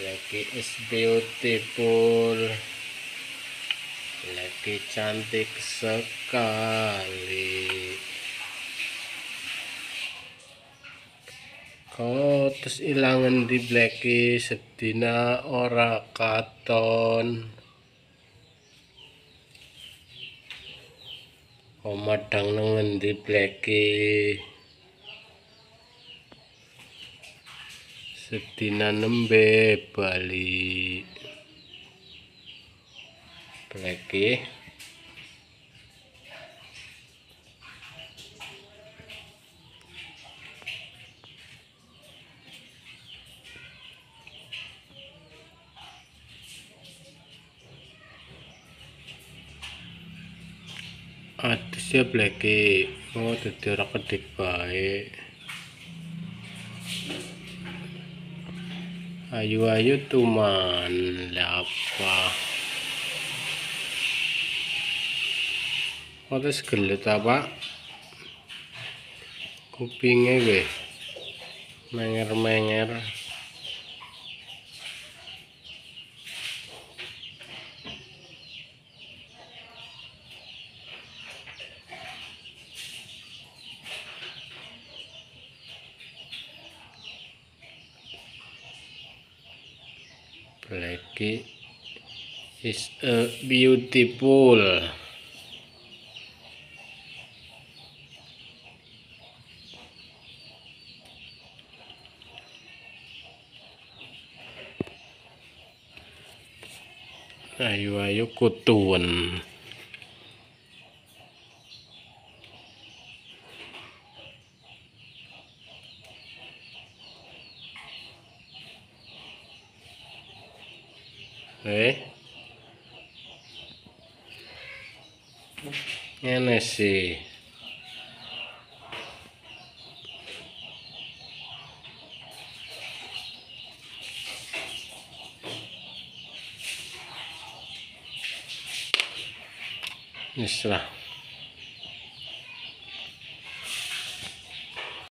Lagi is beautiful, lagi cantik sekali. Kok terus ilangan di Blacky sedina ora katon. Madang nengen di Blacky sedina nembe bali. Blacky atus ya Blacky, oh dadi ora kedip bae. Ayu-ayu tuman apa? Oh terus gelet apa? Kupingnya weh menger-menger. Blacky is a beautiful. Ayu-ayu kutuan. Ngene sih. Wis lah.